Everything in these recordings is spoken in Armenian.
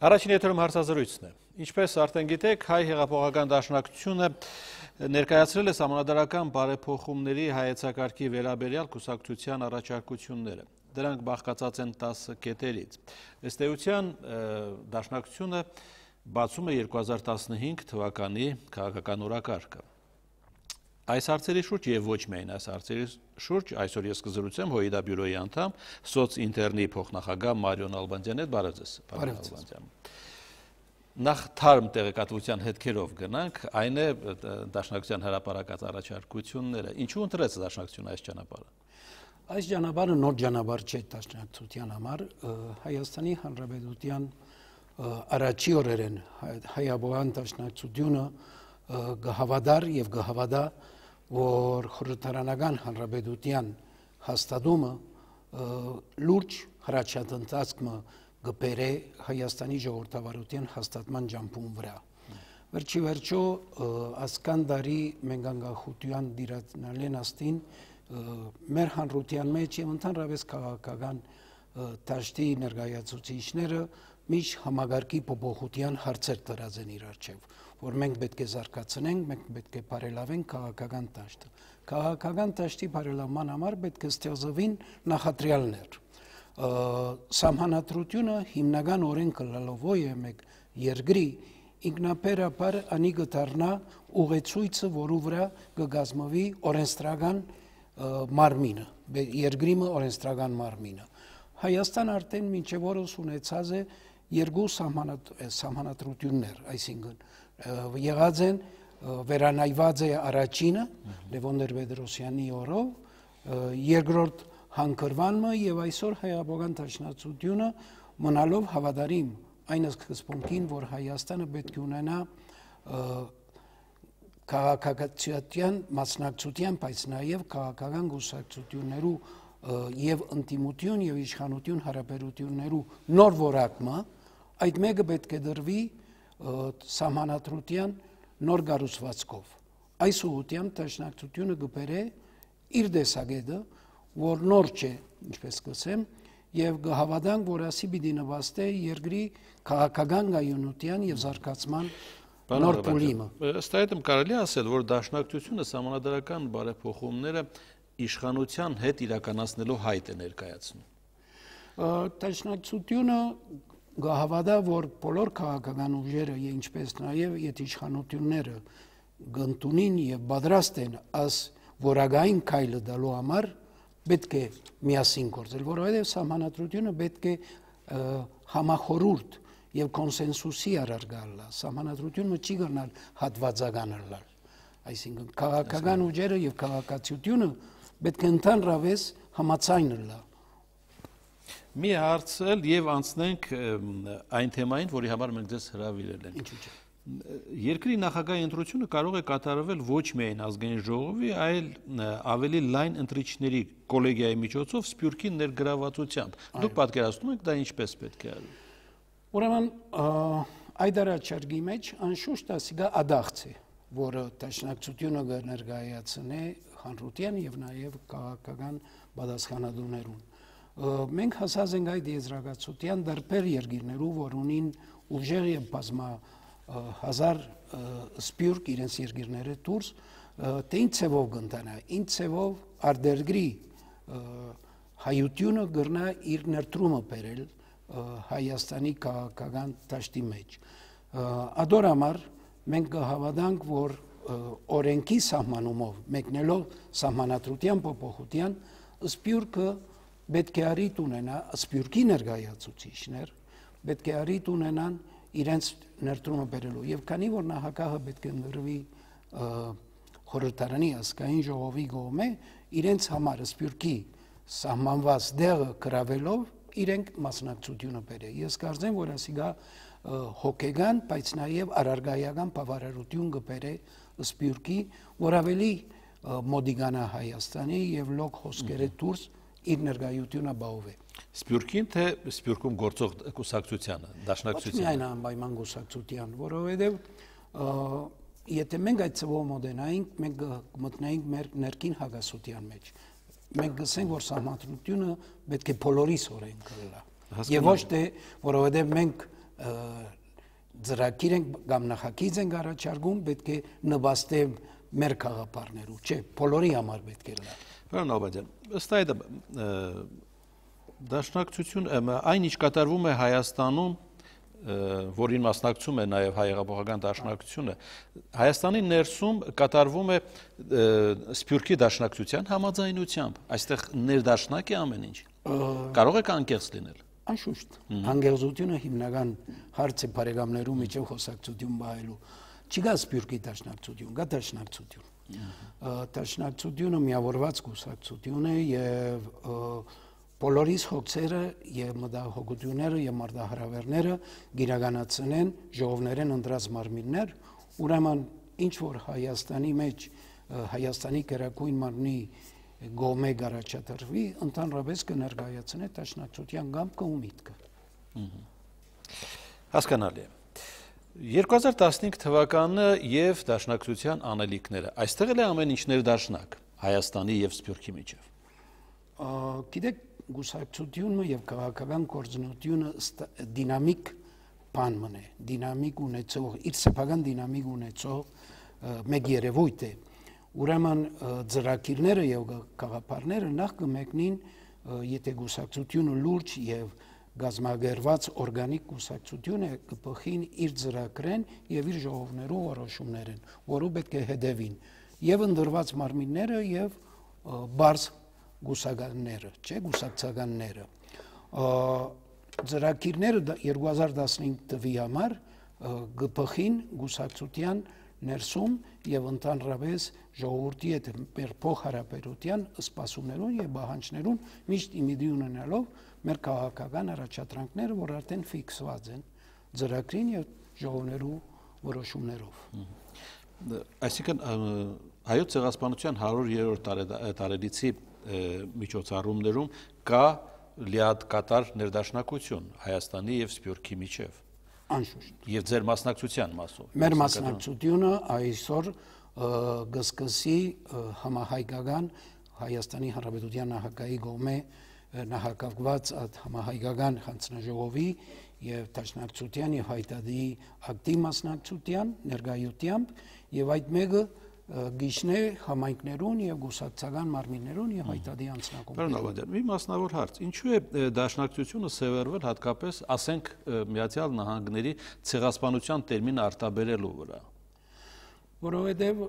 Առաջին եթերում հարցազրույցն է։ Ինչպես արդեն գիտեք, հայ հեղափոխական դաշնակցությունը ներկայացրել է սահմանադրական բարեփոխումների հայեցակարգի վերաբերյալ կուսակցության առաջարկությունները։ Դրանք բաղկացած են 10 կետերից։ Ըստ էության դաշնակցությունը բացում է 2015 թվականի քաղաքական օրակարգը։ Այս հարցերի շուրջ եւ ոչ միայն այս հարցերի շուրջ այսօր ես կզրուցեմ ՀՅԴ բյուրոյի անդամ սոցինտերնի փոխնախագահ Մարիոն Ալբանդյանի հետ։ Բարև ձեզ, պարոն Ալբանդյան։ Նախ թարմ տեղեկատվության հետքերով գնանք, այն է դաշնակցության հրապարակած առաջարկությունները։ Ինչու ընտրեց դաշնակցությունը այս ճանապարհը։ Այս ճանապարհը նոր ճանապարհ չէ դաշնակցության համար, Հայաստանի Հանրապետության առաջի օրերեն հայաբոյան դաշնակցությունը գհավադար եւ գհավադա որ խորհրդարանական հանրապետության հաստատումը լուրջ հրաչատընթացքը գբերե Հայաստանի ժողովրդավարության հաստատման ջամփուն վրա։ Վերջի վերջո ասկան դարի մենք անկախության դիրացնալեն աստին մեր հանրության մեջ եւ ընդհանրապես քաղաքական դաշտի ներկայացուցիչները միշտ համագարկի փոփոխության հարցեր դրած են իր առջև, որ մենք պետք է զարգացնենք, մենք պետք է բարելավենք քաղաքական դաշտը։ Քաղաքական դաշտի բարելավման համար պետք է ստեղծվին նախադրյալներ։ Սահմանադրությունը հիմնական օրենքը լալով է մեկ երկրի ինքնաբերաբար անի կդառնա ուղեցույցը, որու վրա կգազմվի օրենսդրական մարմինը, երկրի օրենսդրական մարմինը։ Հայաստան արդեն մինչև օրս ունեցած է երկու սահմանադրություններ, այսինքն եղած են վերանայված է առաջինը Լևոն Տեր-Պետրոսյանի օրով, երկրորդ հանգրվանը եւ այսօր հայաբոյան դաշնակցությունը մնալով հավատարիմ այն սկզբունքին, որ Հայաստանը պետք է ունենա քաղաքացիական մասնակցության, բայց նաեւ քաղաքական գուսակցություններու եւ ընտիմություն եւ իշխանություն հարաբերություններու նոր որակը, այդ մեկը պետք է դրվի սահմանադրության նոր կառուցվածքով։ Այս ուղղությամբ դաշնակցությունը կբերե իր տեսակետը, որ նոր չէ, ինչպես կսեմ, եւ կհավատանք, որ ասի պիտի նվաստե երկրի քաղաքական գայունության եւ զարգացման նոր փուլիմը։ Ըստ այդմ կարելի ասել, որ դաշնակցությունը սահմանադրական բարեփոխումները իշխանության հետ իրականացնելու հայտ է ներկայացնում։ Դաշնակցությունը գահավադա, որ բոլոր քաղաքական ուժերը, ինչպես նաև իշխանությունները գտնունին եւ պատրաստ են աս որակային քայլը դալու համար, պետք է միասին գործել, որովհետեւ սահմանադրությունը պետք է համախորհուրդ եւ կոնսենսուսի առարգալա։ Սահմանադրությունը չի գնալ հատվածական լալ։ Այսինքն քաղաքական ուժերը եւ քաղաքացիությունը պետք է ընդհանրապես համաձայն լա։ Մի հարցել եւ անցնենք այն թեմային, որի համար մենք ձեզ հրավիրել ենք։ Ինչու՞ չէ։ Երկրի նախագահի ընտրությունը կարող է կատարվել ոչ միայն ազգային ժողովի, այլ ավելի լայն ընտրիչների կոլեգիայի միջոցով Սփյուռքի ներգրավվածությամբ։ Դուք պատկերացնում եք դա ինչպես պետք է արվի։ Ուրեմն այդ առաջարկի մեջ անշուշտ ասիգա ադաղց է, որը դաշնակցությունը կներկայացնե հանրության եւ նաեւ քաղաքական պատասխանատուներուն։ Մենք հասած ենք այդ եզրակացության դարբեր երկիրներու, որ ունին ուժեղ եւ բազմա հազար սփյուռք իրենց երկիրները դուրս, թե ինչ ցևով կընտանա, ինչ ցևով արտերգրի հայությունը գրնա իր ներդրումը բերել Հայաստանի քաղաքական դաշտի մեջ։ Ադոր համար մենք կհավատանք, որ օրենքի սահմանումով մեկնելով սահմանադրության փոփոխության սփյուռքը պետք է արիտ ունենա, սփյուռքի ներկայացուցիչներ պետք է արիտ ունենան իրենց ներդրումը բերելու եւ քանի որ նախագահը պետք է ընդրվի խորհրդարանի ազգային ժողովի կողմէ, իրենց համար սփյուռքի սահմանված դեղը գրավելով իրենք մասնակցությունը բերե։ Ես կարծեմ, որ ասիգա հոգեգան, բայց նաև առարգայական բավարարություն կբերե սփյուռքի, որ ավելի մոդիգանա Հայաստանի եւ լոկ հոսքերը դուրս իր ներկայությունը բավովե։ Սփյուռքին թե Սփյուռքում գործող կուսակցությանը, դաշնակցությանը։ Միայն անպայման կուսակցության, որովհետեւ եթե մենք այդ ծավալը մոդենայինք, մենք մտնենք մեր ներքին հագասության մեջ։ Մենք գսենք, որ սահմանադրությունը պետք է բոլորիս օրենք լա։ Եվ ոչ թե որովհետև մենք ծրագիր ենք կամ նախագիծ ենք առաջարկում, պետք է նվաստե մեր խաղապարներու, չէ, բոլորի համար պետք է լա։ Պարոն Աբադյան, ըստ այդ դաշնակցություն այն ինչ կատարվում է Հայաստանում, որին մասնակցում է նաև հայ հեղափոխական դաշնակցությունը, Հայաստանի ներսում կատարվում է Սփյուռքի դաշնակցության համաձայնությամբ, այստեղ ներդաշնակ է ամեն ինչ։ Կարող եք անկեղծ լինել։ Անշուշտ, անկեղծությունը հիմնական հարց է բարեկամներու միջև խոսակցություն բահելու։ Չկա Սփյուռքի դաշնակցություն, կա դաշնակցություն։ Դաշնակցությունը միավորված կուսակցություն է եւ բոլորիս հոգսերը եւ մտահոգությունները եւ մարտահրավերները գիրականացնեն ժողովներեն ընտրած մարմիններ, ուրեմն ինչ որ Հայաստանի մեջ Հայաստանի գերագույն մարմնի գոմե գարաչատրվի, ընդհանրապես կներկայացնե դաշնակցության գամքը ու միտքը։ Հասկանալի է։ 2015 թվականը եւ դաշնակցության անելիքները, այստեղ էլ է ամեն ինչ ներդաշնակ Հայաստանի եւ Սփյուռքի միջև։ Գիտեք, գուսակցությունը եւ քաղաքական կորձունությունը դինամիկ բան մնե, դինամիկ ունեցող, իր սեփական դինամիկ ունեցող մեկ երևույթ է։ Ուրեմն ծրագիրները եւ գաղափարները նախ կմեկնին, եթե գուսակցությունը լուրջ եւ գազմագերված օրգանիկ կուսակցություն է, կփոխին իր ծրագրեն եւ իր ժողովներու որոշումներն, որը պետք է հետևին եւ ընդրված մարմինները եւ բարձ գուսականները, չէ, գուսակցականները։ Ծրագիրները 2015 թվականի համար կփոխին գուսակցության ներսում եւ ընդհանրապես ժողովրդի հետ մեր փոխհարաբերության սպասումներուն եւ բանջարներուն միշտ իմիջի ունենալով մեր քաղաքական առաջադրանքները, որ արդեն ֆիքսված են ծրագրին եւ ժողովներու որոշումներով։ Այսինքն հայոց ցեղասպանության 100-րդ տարելիցի միջոցառումներում կա լիակատար ներդաշնակություն Հայաստանի եւ Սփյուռքի միջև։ Անշուշտ։ Եվ ձեր մասնակցության մասով։ Մեր մասնակցությունը այսօր կսկսի համահայկական Հայաստանի Հանրապետության նախագահի կողմէ նահանգված համահայկական հանձնաժողովի եւ դաշնակցության եւ հայտարարի ակտիվ մասնակցության ներկայությամբ եւ այդ մեկը գիշնե համայնքներուն եւ գուսակցական մարմիններուն եւ հայտարարի անձնակազմերուն։ Պարոն Աբադյան, մի մասնավոր հարց. Ինչու է դաշնակցությունը սևեռվել հատկապես, ասենք, Միացյալ Նահանգների ցեղասպանության տերմինը արտաբերելու վրա։ Որովհետեւ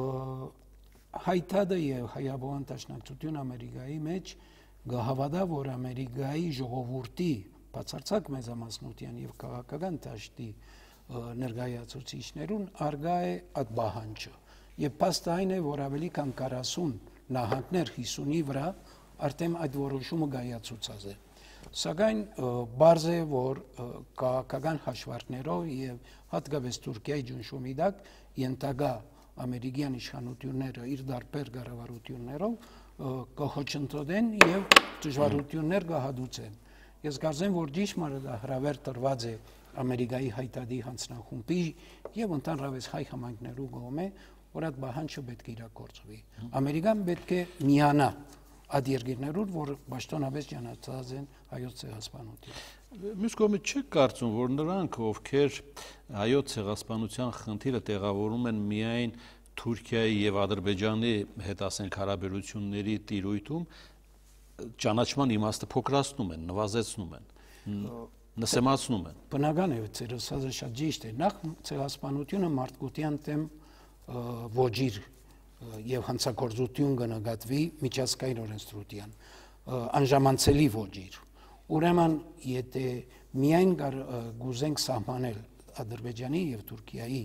հայտարարը եւ հայաբան դաշնակցություն Ամերիկայի մեջ գահավադա, որ Ամերիկայի ժողովրդի բացարձակ մեծամասնության եւ քաղաքական դաշտի ներկայացուցիչներուն արգա է այդ բանջը։ Եվ փաստը այն է, որ ավելի քան 40 նահանգներ 50-ի վրա արդեն այդ որոշումը կայացուցած է։ Սակայն բարձ է, որ քաղաքական հաշվարկներով եւ հատկապես Թուրքիայի ճնշումի տակ ենթակա ամերիկյան իշխանությունները իր դարբեր կառավարություններով կհոչընդոտեն եւ դժվարություններ կհադուցեն։ Ես կարծեմ, որ ճիշտ հրավեր տրված է Ամերիկայի հայտարարի հանձնախումբի եւ ընդհանրապես հայ համայնքներու կողմէ, որ այդ բանջը պետք է իրագործվի։ Ամերիկան պետք է միանա այդ երկրներով, որ պաշտոնապես ճանաչած են հայոց ցեղասպանությամբ։ Մյուս կողմից չեք կարծում, որ նրանք, ովքեր հայոց ցեղասպանության խնդիրը տեղավորում են միայն Թուրքիայի եւ Ադրբեջանի հետ, ասենք, հարաբերությունների տիրույթում, ճանաչման իմաստը փոքրացնում են, նվազեցնում են, նսեմացնում են։ Բնական է, ձեր ասածը շատ ճիշտ է։ Նախ ցեղասպանությունը մարդկության դեմ ոճիր եւ հանցագործություն կնկատվի միջազգային օրենսդրության անժամանցելի ոճիր։ Ուրեմն, եթե միայն գուզենք սահմանել Ադրբեջանի եւ Թուրքիայի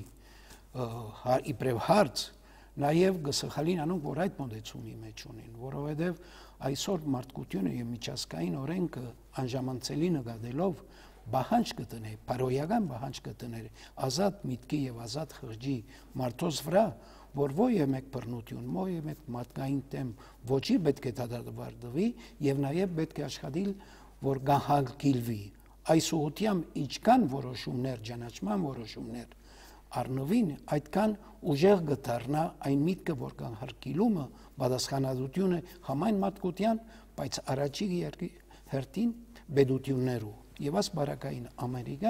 իբրև հարց, նաեւ գսխալին անոնք, որ այդ մոտեցումի մեջ ունեն, որովհետեւ այսօր մարդկությունը եւ միջազգային օրենքը անժամանցելի նկատելով բահանջ կտնե, բարոյական բահանջ կտներ ազատ միտքի եւ ազատ խղճի մարդոց վրա, որ ո՞յ է մեկ բռնություն, ո՞յ է մեկ մարդկային դեմ ոչի պետք է դադարվի եւ նաեւ պետք է աշխատել, որ գահագիլվի։ Այս ուղղությամբ ինչքան որոշումներ, ճանաչման որոշումներ առնվին, այդքան ուժեղ կդառնա այն միտքը, որ կանհարկիլումը պատասխանատվությունը համայն մարդկության, բայց առաջի հերթին բեդություններու։ Եվ այս բարակային Ամերիկան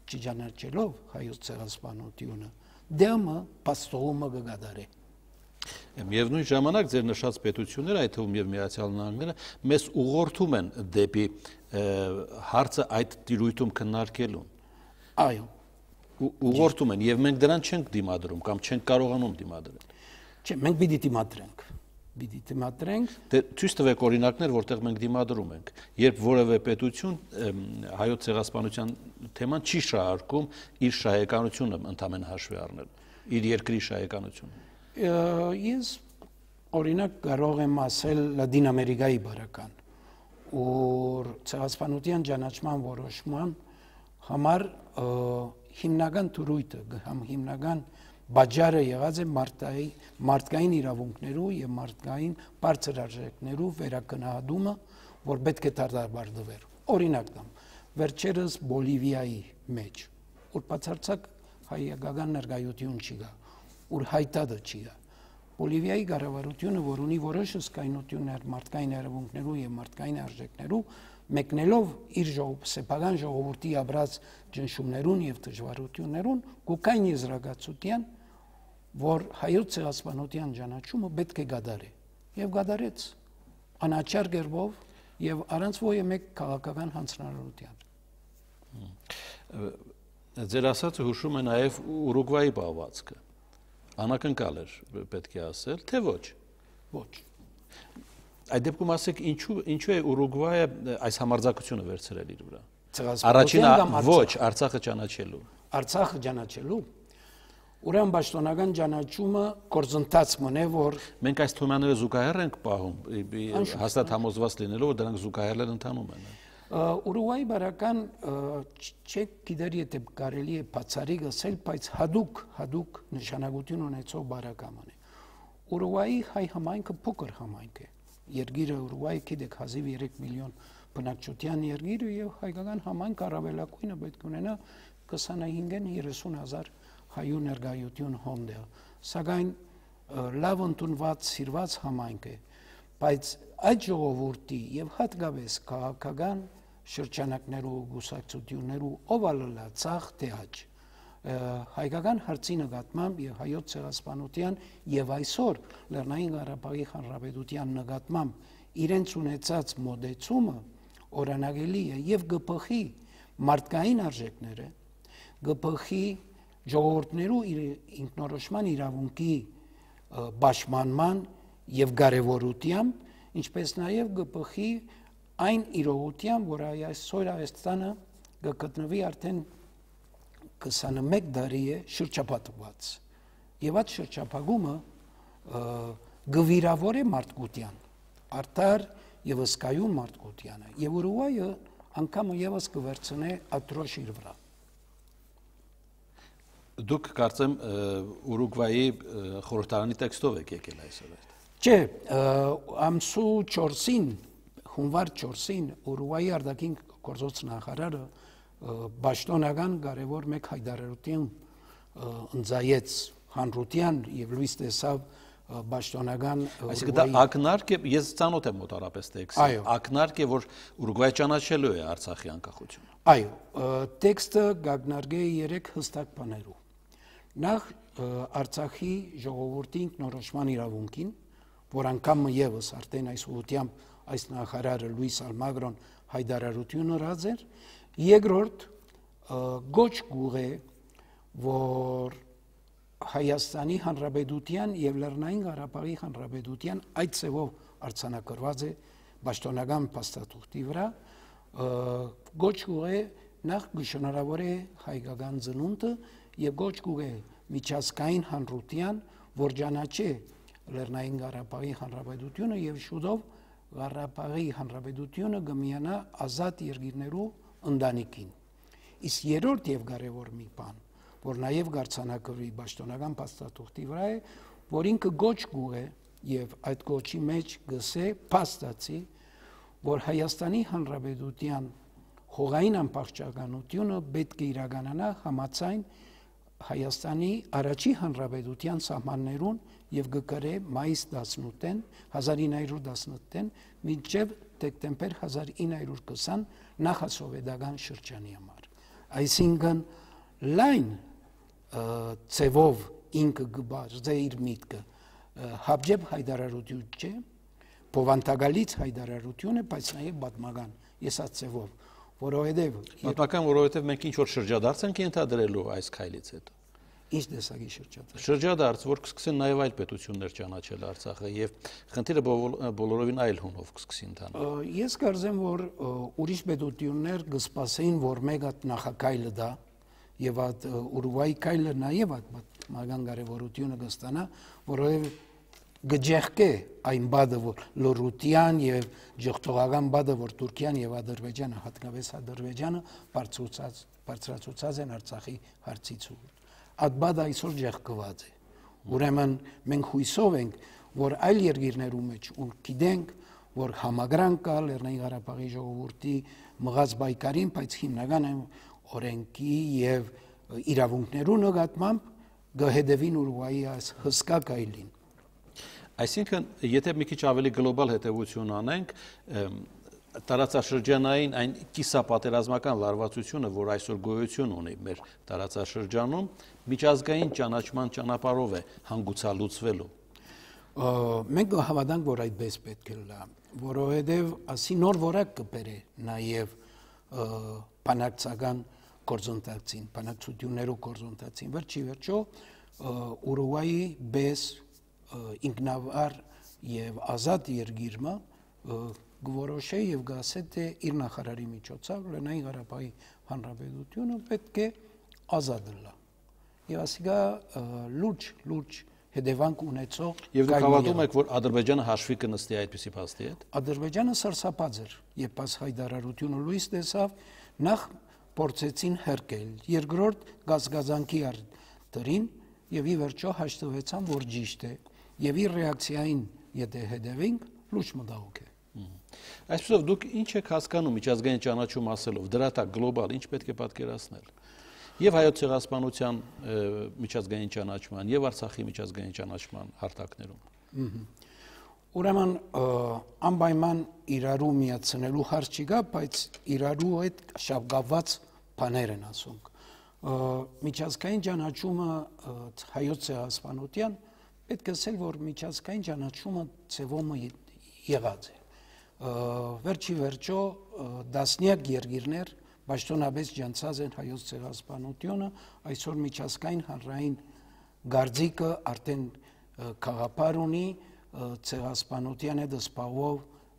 չճանաչելով հայոց ցեղասպանությունը, դեմը պաստողումը կգադարի։ Միևնույն ժամանակ ձեր նշած պետությունները, այդ թվում եւ Միացյալ Նահանգները, մեզ ուղղորդում են դեպի հարցը այդ տիրույթում քննարկելուն։ Այո, Ուղղորդում են եւ մենք դրան չենք դիմադրում կամ չենք կարողանում դիմադրել։ չէ, մենք պիտի դիմադրենք։ Պիտի դիմադրենք։ Դե ցույց տվեք օրինակներ, որտեղ մենք դիմադրում ենք, երբ որևէ պետություն հայոց ցեղասպանության թեման չի շահարկում իր շահեկանությունը ընդամենը հաշվի առնել, իր երկրի շահեկանությունը։ Ես օրինակ կարող եմ ասել Լատին Ամերիկայի բարական, որ ցեղասպանության ճանաչման որոշման համար հիմնական թրույթը կամ հիմնական բաժարը եղած է մարդկային իրավունքներու եւ մարդկային բարձր արժեքներու վերակնահատումը, որ պետք է դարդարվեր։ Օրինակ տամ, վերջերս Բոլիվիայի մեջ, որ բացարձակ հայկական ներկայություն չի գա, որ հայտարարը չի գա։ Բոլիվիայի կառավարությունը, որ ունի որոշ հսկայնություններ մարդկային իրավունքներու եւ մարդկային արժեքներու, մեկնելով իր սեփական ժողովրդի ապրած ճնշումներուն եւ դժվարություններուն, գուկային եզրակացության, որ հայոց ցեղասպանության ճանաչումը պետք է գադարի։ Եվ գադարեց անաչար գերբով եւ առանց ոյե մեկ քաղաքական հանձնարարության։ Ձեր ասածը հուշում է նաեւ Ուրուգվայի բավվածքը։ Անակնկալ էր, պետք է ասել, թե ոչ։ Ոչ։ Այդ դեպքում ասեք ինչու է Ուրուգվայը այս համարձակությունը վերցրել իր վրա։ Առաջինը ոչ, Արցախը ճանաչելու։ Արցախը ճանաչելու։ Ուրեմն պաշտոնական ճանաչումը գործընթաց մնե, որ մենք այս թեմաները զուգահեռ ենք պահում, հաստատ համոզված լինելով, որ դրանք զուգահեռ ընթանում են։ Ուրուգվայի բարական չեք գիտեր եթե կարելի է բացառիկ ասել, բայց հadoop նշանակություն ունեցող բարական է։ Ուրուգվայի հայ համայնքը փոքր համայնք է։ Երկիրը Ուրուգվայի գիտեք 3 միլիոն բնակչության երկիրը եւ հայկական համայնք առավելակույնը պետք ունենա 25-ն 30,000 հայու ներկայություն հոնդը։ Սակայն լավ ընդունված սիրված համայնք է, բայց այդ ժողովրդի եւ հատկապես քաղաքական շրջանակներու գուսակցություններու ովալլացախ տեաջ հայկական հարցի նկատմամբ եւ հայոց ցեղասպանության եւ այսօր Լեռնային Ղարաբաղի Հանրապետության նկատմամբ իրենց ունեցած մոդեցումը օրինագելի է եւ գփխի մարդկային արժեքները գփխի ժողովուրդներու ինքնորոշման իրավունքի պաշտպանման եւ կարեւորությամբ, ինչպես նաեւ գփխի այն իրողությամբ, որ այսօր Հայաստանը գտնվի արդեն 21 տարի է շրջապատված։ Եվ այդ շրջապատումը գվիրավոր է մարդկության, արդար եւ հսկայուն մարդկությանը։ Եվ Ուրուգվայը անգամ եւս կվերցնե ադրոշ իր վրա։ Դուք կարծեմ Ուրուգվայի խորհրդարանի տեքստով եք եկել այսօր։ Չէ, ամսու 4-ին, հունվար 4-ին Ուրուգվայի արտաքին գործոց նախարարը պաշտոնական կարևոր մեկ հայտարարություն ընձայեց հանրության եւ լույս տեսավ պաշտոնական Այսինքն դա ակնարկ է, ես ծանոթ եմ մոտարապես տեքստը, ակնարկ է, որ Ուրուգվայը ճանաչելու է Արցախի անկախությունը։ Այո, տեքստը գագնարկե 3 հստակ բաներով։ Նախ Արցախի ժողովրդի ինքնորոշման իրավունքին, որ անգամ եւս արդեն այս ուղղությամբ այս նախարարը Լուիս Ալմագրոն հայտարարություն արած էր, երկրորդ գոչ գուղե, որ Հայաստանի Հանրապետության եւ Լեռնային Ղարաբաղի Հանրապետության այդ ծևով արձանագրված է պաշտոնական փաստաթուղթի վրա, գոչ գուղե նախ գշնորհավոր է հայկական ծնունդը եւ գոչ գուղե միջազգային հանրության, որ ճանաչի Լեռնային Ղարաբաղի Հանրապետությունը եւ շուտով Ղարաբաղի Հանրապետությունը կմիանա ազատ երկիրներու ընտանիքին։ Իսկ երրորդ եւ կարեւոր մի բան, որ նաեւ գարցանակրի պաշտոնական փաստաթուղթի վրա է, որ ինքը գոչ գուղ է եւ այդ գոչի մեջ գսե փաստացի, որ Հայաստանի Հանրապետության հողային անպահպանությունը պետք է իրականանա համաձայն Հայաստանի առաջի հանրապետության սահմաններուն եւ գկրե մայիս 18-ին 1918-ին մինչեւ դեկտեմբեր 1920 նախասովետական շրջանի համար։ այսինքն լայն ծևով ինքը գբարձե իր միտքը հապջեբ հայդարարություն չէ, բովանդակալից հայդարարություն է, բայց նաև պատմական, ես այդ ծևով, որովհետև պատմական, որովհետև մենք ինչ որ շրջադարձ ենք ենթադրելու այս քայլից հետո։ Ինչ տեսակի շրջադարձ։ Շրջադարձ, որ կսկսեն նաև այլ պետություններ ճանաչել Արցախը եւ խնդիրը բոլորովին այլ հունով կսկսի ընթանալ։ Ես կարծեմ, որ ուրիշ պետություններ կսպասեին, որ մեկ հատ նախակայլը դա եւ այդ Ուրուգվայի քայլը նաև այդ պատմական կարեւորությունը կստանա, որովհետեւ գջեղկե այն բադը, որ լորուտյան եւ ջղթողական բադը, որ Թուրքիան եւ Ադրբեջանը, հատկապես Ադրբեջանը բարձրացուցած են Արցախի հարցից։ Այդ բադը այսօր ջեղկված է։ Ուրեմն մենք հույսով ենք, որ այլ երկիրներում մեջ ու գիտենք, որ համագրանք կա Լեռնային Ղարաբաղի ժողովրդի մղած բայկարին, բայց հիմնական օրենքի եւ իրավունքներու նկատմամբ գհեդևին Ուրուգվայի այս հսկա կայլին։ Այսինքն, եթե մի քիչ ավելի գլոբալ հետևություն անենք, տարածաշրջանային այն կիսապատերազմական լարվածությունը, որ այսօր գոյություն ունի մեր տարածաշրջանում, միջազգային ճանաչման ճանապարհով է հանգուցալուծվելու։ Մենք հավատանք, որ այդպես պետք է լա, որովհետև ասի նոր որակ կբերե նաև բանակցական գործընթացին, բանակցություններու գործընթացին։ Վերջի վերջո Ուրուգվայի բես ինքնավար եւ ազատ երկիրը գորոշե եւ գասե թե իր նախարարի միջոցով Լեռնային Ղարաբաղի Հանրապետությունը պետք է ազատ լա։ Եվ ասիկա լուրջ հետևանք ունեցող Եվ դուք հավատում եք, որ Ադրբեջանը հաշվի կնստի այդպիսի փաստի հետ։ Ադրբեջանը սարսափած էր, երբ այս հայտարարությունը լույս տեսավ, նախ փորձեցին հերկել, երկրորդ գազգազանքի դրին եւ ի վերջո հաշտվեցան, որ ճիշտ է, եւ իր ռեակցիային եթե հետևենք, լուրջ մտահոգ է։ Այսպեսով դուք ինչ եք հասկանում միջազգային ճանաչում ասելով, դրա տակ գլոբալ ինչ պետք է պատկերացնել։ Եվ հայոց ցեղասպանության միջազգային ճանաչման, եւ Արցախի միջազգային ճանաչման հարթակներում։ Ուրեմն անպայման իրարու միացնելու հարց չկա, բայց իրարու հետ շաբկապված բաներ են ասում։ Միջազգային ճանաչումը հայոց ցեղասպանության պետք է ասել, որ միջազգային ճանաչումը ծևոմը եղած է։ Վերջի վերջո դասնյակ երկիրներ պաշտոնապես ջանցած են հայոց ցեղասպանությունը, այսօր միջազգային հանրային գարձիկը արդեն խաղապար ունի ցեղասպանության հետ զբաղվող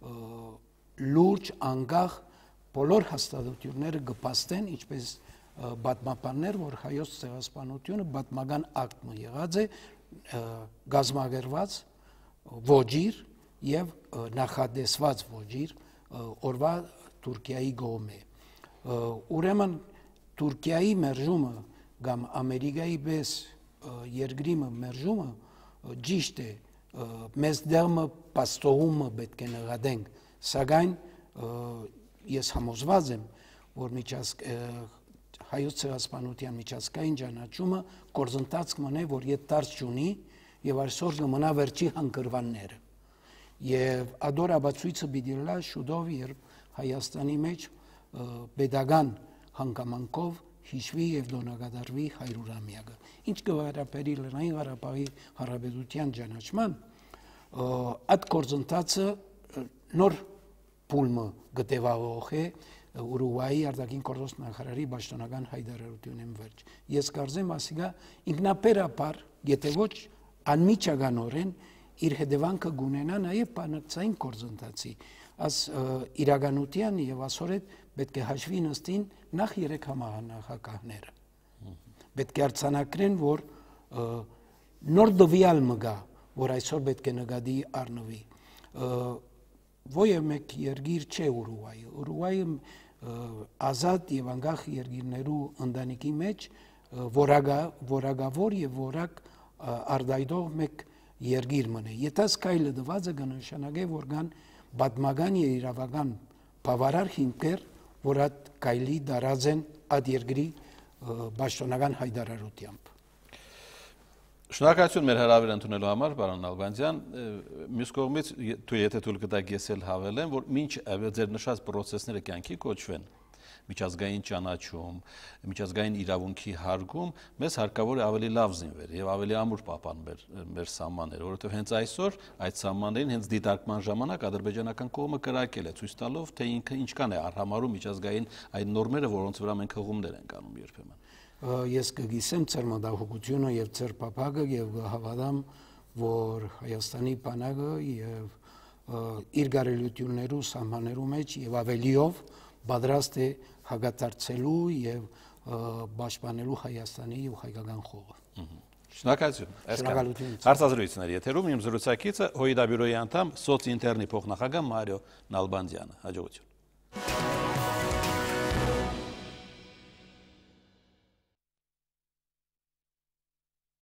լուրջ անկախ բոլոր հաստատությունները կփաստեն, ինչպես պատմաբաններ, որ հայոց ցեղասպանությունը պատմական ակտ եղած է, գազմագերված ոճիր եւ նախադեсված ոճիր օրվա Թուրքիայի կողմէ։ Ուրեմն Թուրքիայի մերժումը կամ Ամերիկայի պես երկրի մերժումը ճիշտ է, մեզ դերմը պաստողումը պետք է նկատենք, սակայն ես համոզված եմ, որ հայոց ցեղասպանության միջազգային ճանաչումը գործընթաց կմնա, որ ետ դարձ չունի եւ այսօր կմնա վերջի հանգրվանները։ Եվ ադորաբացույցը պիտի լա շուտով, երբ Հայաստանի մեջ պետական հանգամանքով հիշվի եւ դոնակատարվի 100-ամյակը։ Ինչ կվերապերի Լեռնային Ղարաբաղի Հանրապետության ճանաչման, այդ գործընթացը նոր փուլը գտեվաղող է Ուրուգվայի արտաքին գործոս նախարարի պաշտոնական հայտարարությունն վերջ։ Ես կարծեմ, ասիկա ինքնաբերաբար, եթե ոչ անմիջականորեն իր հետևանքը գունենա նաև բանակցային գործընթացի։ Աս իրականության եւ ասորեդ պետք է հաշվի նստին նախ 3 համահանախակահները։ Պետք է արձանագրեն, որ նոր դվյալ մգա, որ այսօր պետք է նկատի առնվի։ Ոյը մեկ երկիր չէ Ուրուգվայը։ Ուրուգվայը ազատ եւ անկախ երկիրներու ընտանիքի մեջ որակավոր եւ որակ արդայդող մեկ երկիր մնե։ Եթե սկայլը դված է կնշանակե, որ կան պատմական եւ իրավական բավարար հիմքեր, որ այդ կայլի դարած են այդ երկրի պաշտոնական հայտարարությամբ։ Շնորհակալություն մեր հրավեր ընդունելու համար, պարոն Նալբանդյան։ Մյուս կողմից, եթե թույլ կտաք ես էլ հավելեմ, որ մինչ ձեր նշած պրոցեսները կյանքի կոչվեն, միջազգային ճանաչում, միջազգային իրավունքի հարգում, մեզ հարկավոր է ավելի լավ զինվեր եւ ավելի ամուր պահպան մեր սահմանները, որովհետեւ հենց այսօր այդ սահմաններին հենց դիտարկման ժամանակ ադրբեջանական կողմը կրակել է, ցույց տալով, թե ինքը ինչքան է արհամարում միջազգային այդ նորմերը, որոնց վրա մենք հղումներ ենք անում երբեմն։ Ես կգիսեմ ձեր մտահոգությունը եւ ձեր փափագը եւ հավատամ, որ Հայաստանի բանակը եւ իր գարելություններու սահմաններու մեջ եւ ավելիով պատրաստ է հագատարցելու եւ պաշտպանելու Հայաստանի եւ հայկական խողը։ Շնորհակալություն։ Հարցազրույցներ եթերում իմ զրուցակիցը Հոիդա բյուրոյի անդամ սոցինտերնի փոխնախագահ Մարիո Նալբանդյանը։ Հաջողություն։